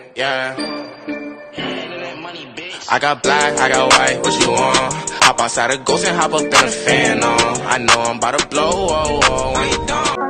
Yeah. I got black, I got white, what you want? Hop outside a ghost and hop up in a fan on. I know I'm about to blow, oh, oh, when you done.